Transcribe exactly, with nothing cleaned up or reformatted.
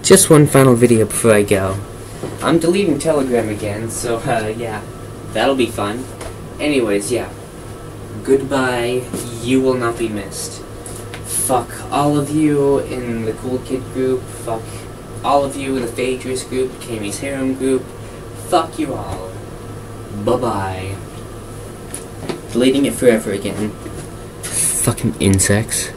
Just one final video before I go. I'm deleting Telegram again, so uh, yeah, that'll be fun. Anyways, yeah. Goodbye. You will not be missed. Fuck all of you in the Cool Kid group. Fuck all of you in the Phaedrus group, Kami's Harem group. Fuck you all. Bye-bye. Deleting it forever again. Fucking insects.